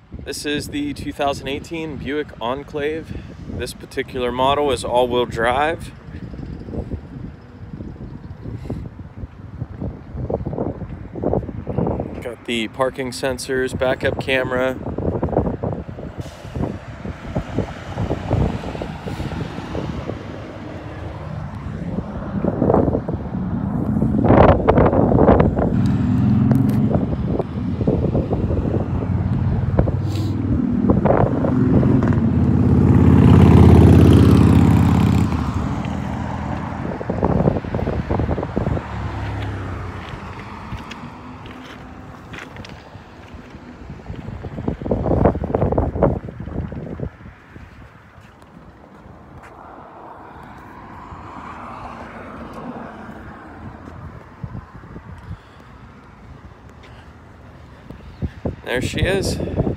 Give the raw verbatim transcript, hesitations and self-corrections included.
This is the two thousand eighteen Buick Enclave. This particular model is all-wheel drive. Got the parking sensors, backup camera. There she is.